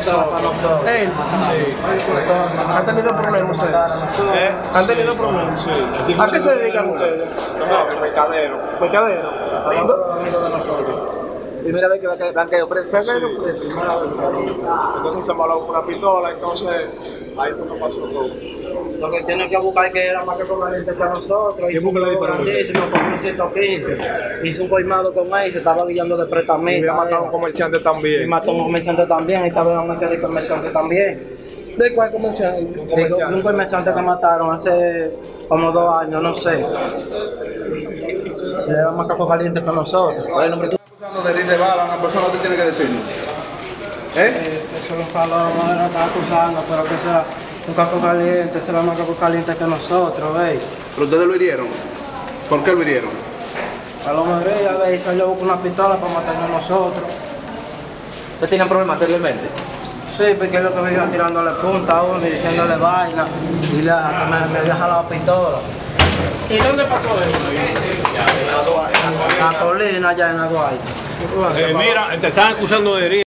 pistola para nosotros. Él. Sí. ¿Han tenido problemas ustedes? ¿Han tenido problemas? Sí. ¿A qué se dedican ustedes? No, mercadero. Mercadero. Primera vez que van a quedar presos. Entonces se maló con una pistola, entonces ahí fue que pasó todo. Lo que tienen que buscar que era más que caliente que nosotros. Hizo un globo grandísimo con un 115. Hizo un colmado con él y se estaba guiando de Y pretamita. había matado a un comerciante Y también. mató a un comerciante también. Y estaba en un de comerciante también. ¿De cuál comercial? De un comerciante que mataron hace como 2 años, no sé. Él era más caco caliente que nosotros. Acusando de herir de bala a una persona, ¿usted tiene que decirlo? Eso los palomos no está acusando, pero que sea un caco caliente, será más caco caliente que nosotros, ¿veis? Pero ustedes lo hirieron. ¿Por qué lo hirieron? A lo mejor ella ve y salió con una pistola para matarnos a nosotros. ¿Ustedes tenían problemas anteriormente? Sí, porque es lo que me iba tirándole punta a uno y diciéndole vaina. Y hasta me había jalado pistola. ¿Y dónde pasó eso? La colina allá en Aguay. Mira, te están acusando de herir.